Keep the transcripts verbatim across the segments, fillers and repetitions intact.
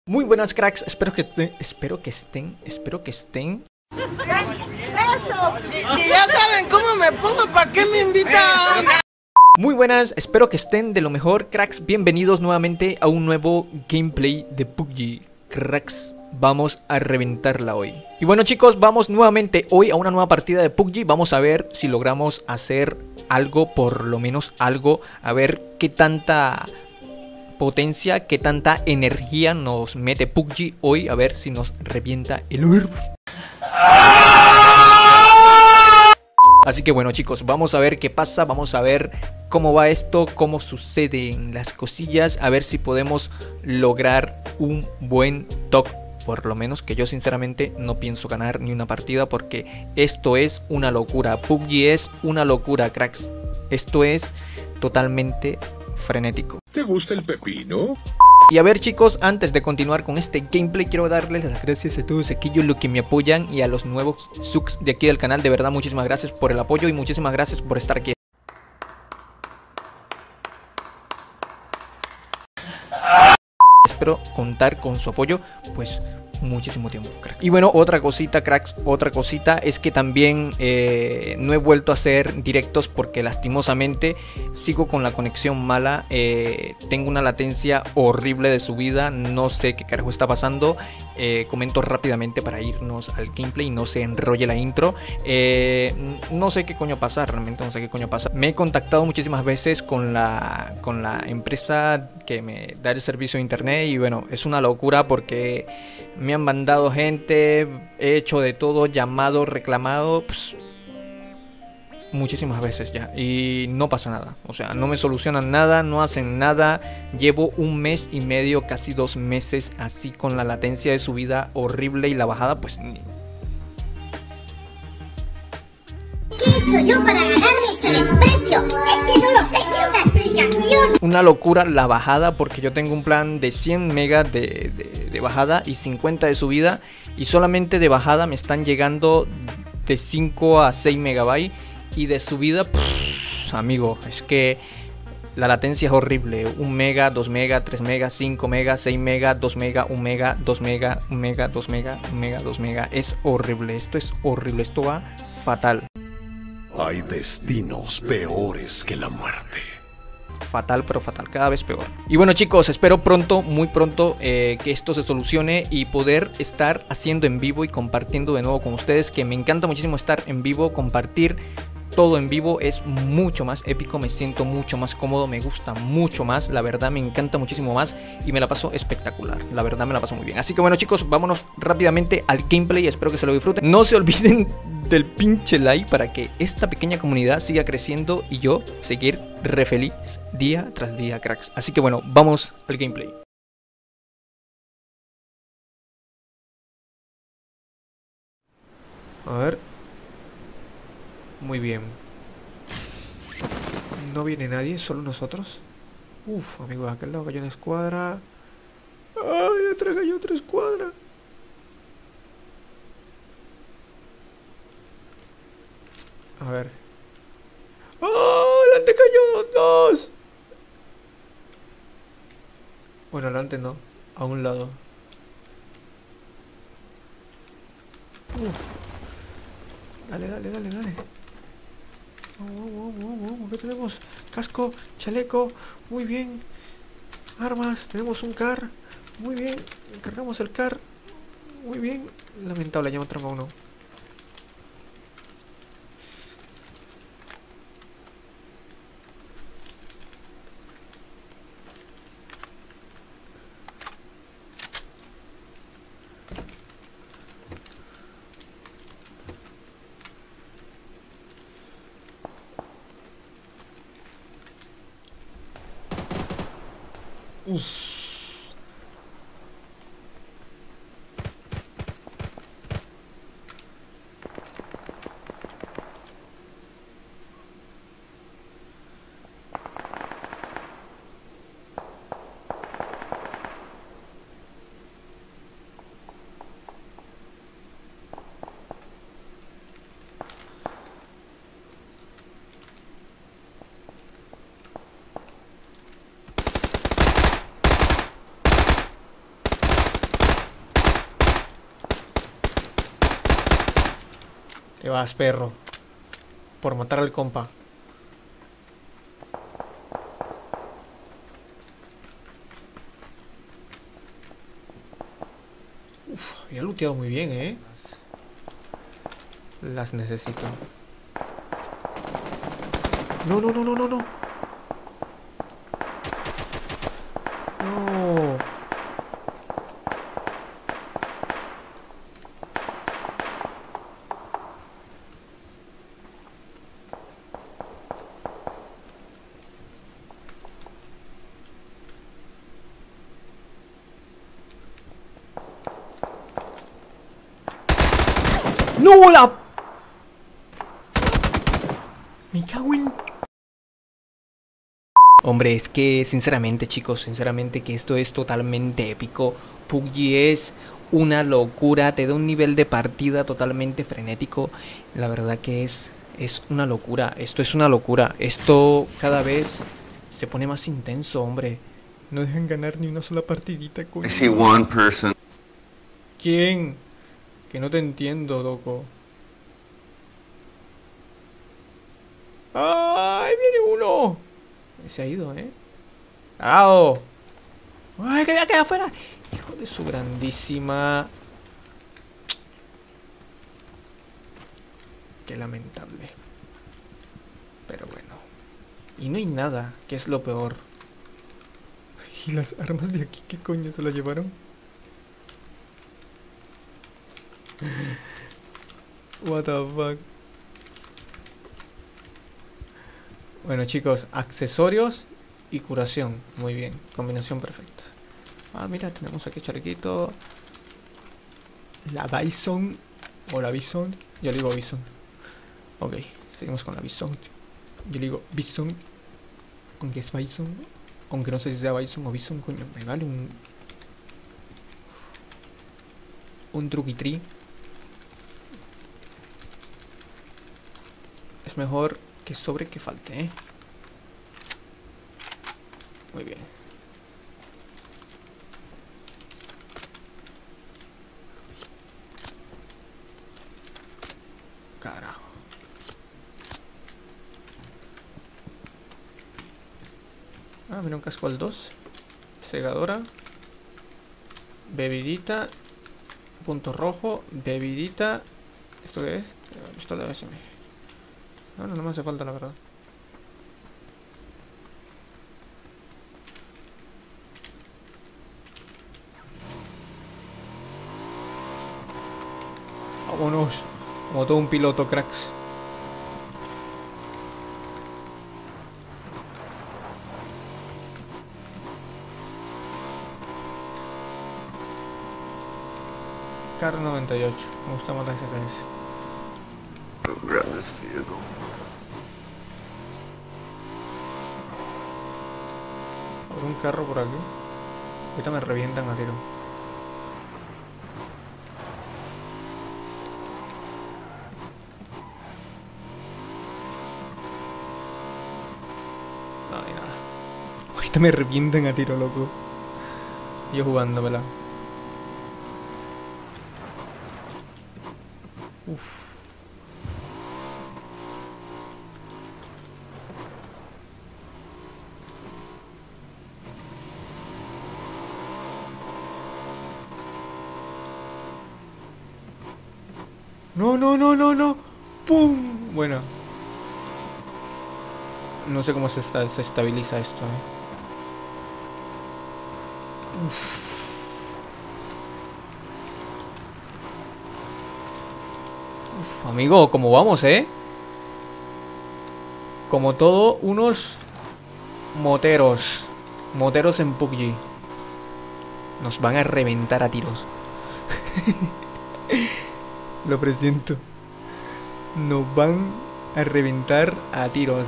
Muy buenas cracks, espero que espero que estén, espero que estén. Si, si ya saben cómo me pongo, ¿para qué me invitan? Muy buenas, espero que estén de lo mejor, cracks. Bienvenidos nuevamente a un nuevo gameplay de P U B G. Cracks, vamos a reventarla hoy. Y bueno chicos, vamos nuevamente hoy a una nueva partida de P U B G. Vamos a ver si logramos hacer algo, por lo menos algo. A ver qué tanta potencia, qué tanta energía nos mete P U B G hoy. A ver si nos revienta el urf. Así que bueno chicos, vamos a ver qué pasa, vamos a ver cómo va esto, cómo suceden las cosillas, a ver si podemos lograr un buen top. Por lo menos que yo sinceramente no pienso ganar ni una partida porque esto es una locura. P U B G es una locura, cracks. Esto es totalmente frenético. ¿Te gusta el pepino? Y a ver chicos, antes de continuar con este gameplay, quiero darles las gracias a todos aquellos los que me apoyan y a los nuevos subs de aquí del canal. De verdad, muchísimas gracias por el apoyo y muchísimas gracias por estar aquí. Espero contar con su apoyo, pues muchísimo tiempo, crack. Y bueno, otra cosita, cracks, otra cosita es que también eh, no he vuelto a hacer directos porque lastimosamente sigo con la conexión mala. eh, Tengo una latencia horrible de subida, no sé qué carajo está pasando. eh, Comento rápidamente para irnos al gameplay y no se enrolle la intro. eh, No sé qué coño pasa, realmente no sé qué coño pasa. Me he contactado muchísimas veces con la, con la empresa que me da el servicio de internet y bueno, es una locura porque me han mandado gente, he hecho de todo, llamado, reclamado, pues, muchísimas veces ya y no pasa nada. O sea, no me solucionan nada, no hacen nada. Llevo un mes y medio, casi dos meses así con la latencia de subida horrible y la bajada pues ni... ¿Qué he hecho yo para ganarme ese desprecio? Es que no lo sé, quiero una explicación. Una locura la bajada porque yo tengo un plan de cien megas de, de, de bajada y cincuenta de subida y solamente de bajada me están llegando de cinco a seis megabytes y de subida, pff, amigo, es que la latencia es horrible. un mega, dos mega, tres mega, cinco mega, seis mega, dos mega, un mega, dos mega, un mega, dos mega, un mega, dos mega. Es horrible, esto es horrible, esto va fatal. Hay destinos peores que la muerte. Fatal, pero fatal, cada vez peor. Y bueno chicos, espero pronto, muy pronto eh, que esto se solucione y poder estar haciendo en vivo y compartiendo de nuevo con ustedes, que me encanta muchísimo estar en vivo, compartir todo en vivo, es mucho más épico, me siento mucho más cómodo, me gusta mucho más, la verdad me encanta muchísimo más y me la paso espectacular, la verdad me la paso muy bien. Así que bueno chicos, vámonos rápidamente al gameplay, espero que se lo disfruten. No se olviden del pinche like para que esta pequeña comunidad siga creciendo y yo seguir re feliz día tras día, cracks. Así que bueno, vamos al gameplay. A ver. Muy bien. No viene nadie, solo nosotros. Uf, amigo, de aquel lado cayó una escuadra. Ay, atrás cayó otra escuadra. A ver. ¡Oh! ¡Adelante cayó dos! Bueno, adelante no. A un lado. Uf. Dale, dale, dale, dale. Wow, wow, wow, wow. ¿Qué tenemos? Casco, chaleco. Muy bien. Armas. Tenemos un car. Muy bien. Cargamos el car. Muy bien. Lamentable, ya me trama uno. Uff. Te vas, perro. Por matar al compa. Uf, había looteado muy bien, ¿eh? Las necesito. No, no, no, no, no, no. No. ¡No, la! Me cago en... Hombre, es que sinceramente, chicos, sinceramente que esto es totalmente épico. P U B G es una locura, te da un nivel de partida totalmente frenético. La verdad que es, es una locura, esto es una locura. Esto cada vez se pone más intenso, hombre. No dejan ganar ni una sola partidita, coño. I see one person. ¿Quién? Que no te entiendo, loco. ¡Ay, viene uno! Se ha ido, ¿eh? ¡Ao! ¡Ay, que voy a quedar afuera! Hijo de su grandísima... Qué lamentable. Pero bueno. Y no hay nada, que es lo peor. ¿Y las armas de aquí qué coño se las llevaron? What the fuck. Bueno, chicos, accesorios y curación. Muy bien, combinación perfecta. Ah, mira, tenemos aquí chalequito. La Bison. O la Bison. Yo le digo Bison. Ok, seguimos con la Bison. Yo le digo Bison. Aunque es Bison. Aunque no sé si sea Bison o Bison, coño. Me vale un... Un truquitri. Es mejor que sobre que falte, ¿eh? Muy bien. Carajo. Ah, mira un casco al dos. Segadora. Bebidita. Punto rojo. Bebidita. ¿Esto qué es? Esto debe ser. No, no, no me hace falta, la verdad. Vámonos. Como todo un piloto, cracks. Car noventa y ocho. Me gusta más la S K S. Go grab this vehicle. Por un carro por aquí. Ahorita me revientan a tiro. No hay nada. Ahorita me revientan a tiro, loco. Yo jugándomela. Uff. No, no, no, no, no. ¡Pum! Bueno. No sé cómo se, esta se estabiliza esto, eh. Uf. Uf, amigo, ¿cómo vamos, eh? Como todo, unos moteros. Moteros en P U B G. Nos van a reventar a tiros. Lo presiento. Nos van a reventar a tiros.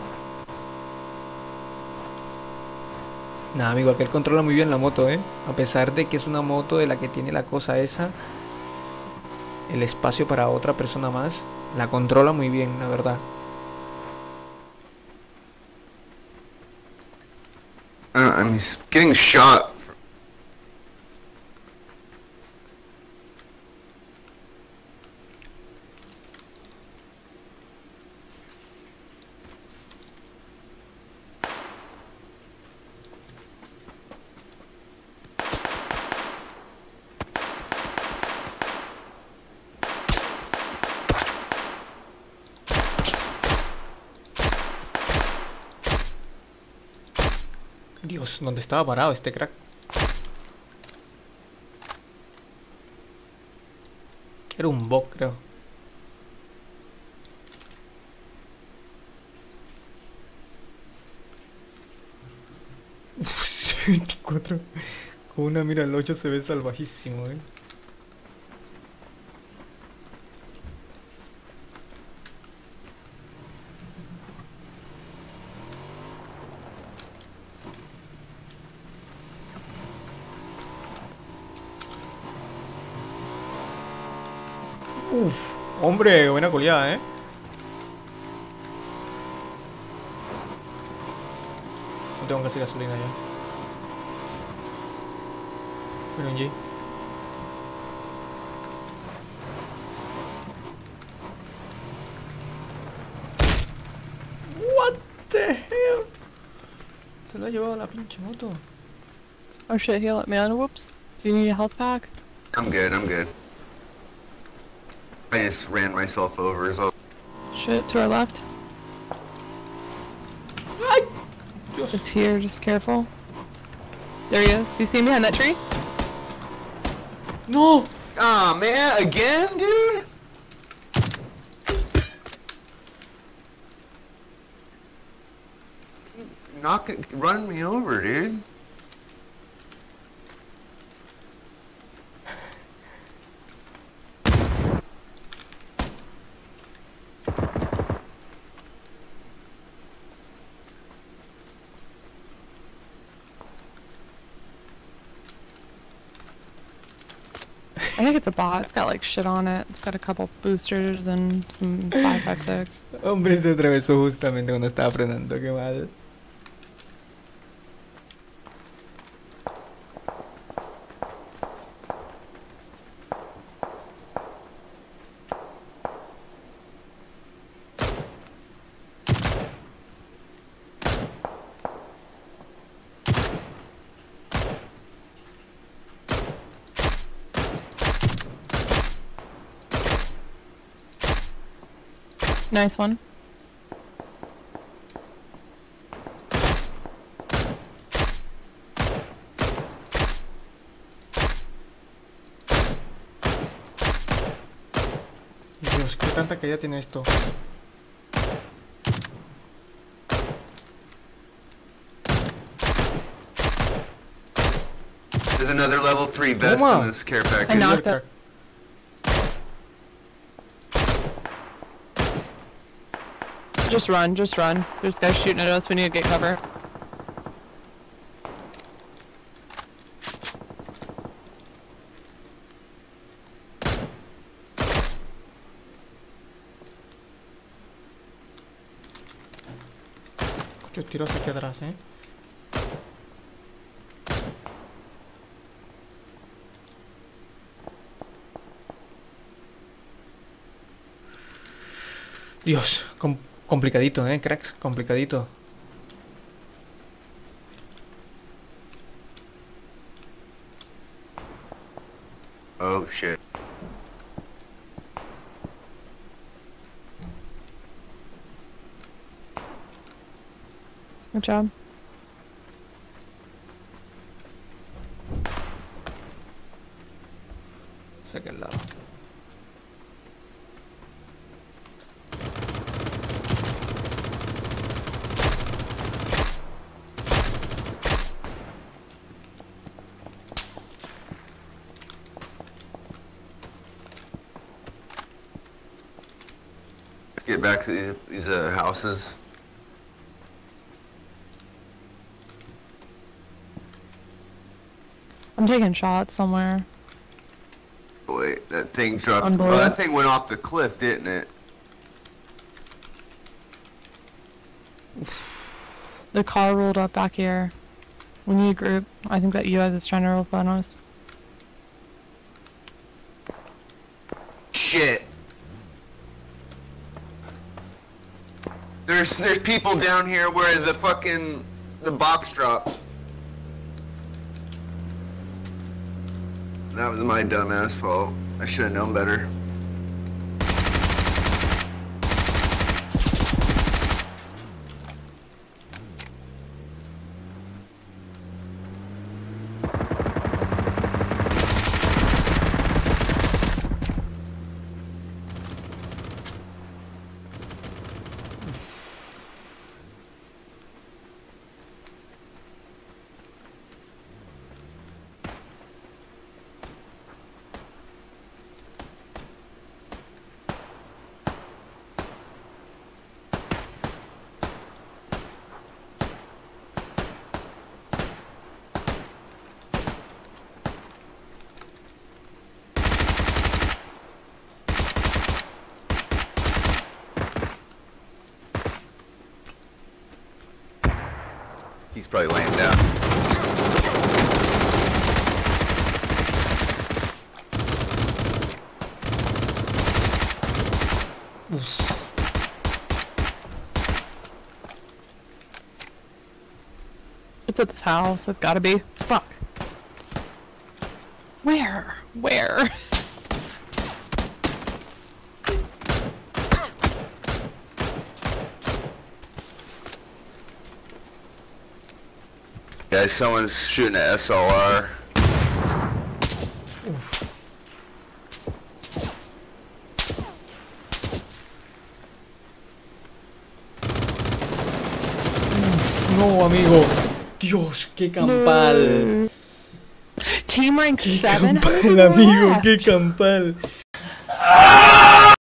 Nada, amigo, aquel controla muy bien la moto, ¿eh? A pesar de que es una moto de la que tiene la cosa esa, el espacio para otra persona más, la controla muy bien, la verdad. Uh, I'm getting shot. Dios, ¿dónde estaba parado este crack? Era un bot, creo. Uf, veinticuatro. Con una mira al ocho se ve salvajísimo, eh. Uf, hombre, buena coleada, eh. No tengo casi gasolina ya. Bueno, un G. What the hell? Se lo ha llevado la pinche moto. Oh shit, heal up, man. Whoops. Do you need a health pack? I'm good, I'm good. I just ran myself over, so... Shit, to our left. Ay, Dios. It's here, just careful. There he is. You see him behind that tree? No. Aw, oh, man, again, dude? Knocking, running me over, dude. I think it's a bot. It's got like shit on it. It's got a couple boosters and some five five six. Hombre, se atravesó justamente cuando estaba frenando, qué mal. Nice one. Dios, qué tanta caída tiene esto. There's another level three vest Toma. in this care I package. knocked it. Just run, just run. There's guys shooting at us. We need to get cover. Escucho tiros aquí atrás, eh. Dios, com complicadito, eh, cracks, complicadito. Oh, shit. Good job. De aquel lado. Let's get back to these, these uh, houses. I'm taking shots somewhere. Wait, that thing dropped. On Oh, board. that thing went off the cliff, didn't it? The car rolled up back here. We need a group. I think that U S is trying to roll up on us. Shit. There's there's people down here where the fucking the box dropped. That was my dumbass fault. I should have known better. He's probably laying down. It's at this house. It's gotta be. Fuck. Where? Where? Guys, someone's shooting an S L R. No, amigo. Dios, qué campal. Team rank Qué seven? campal, amigo, qué campal.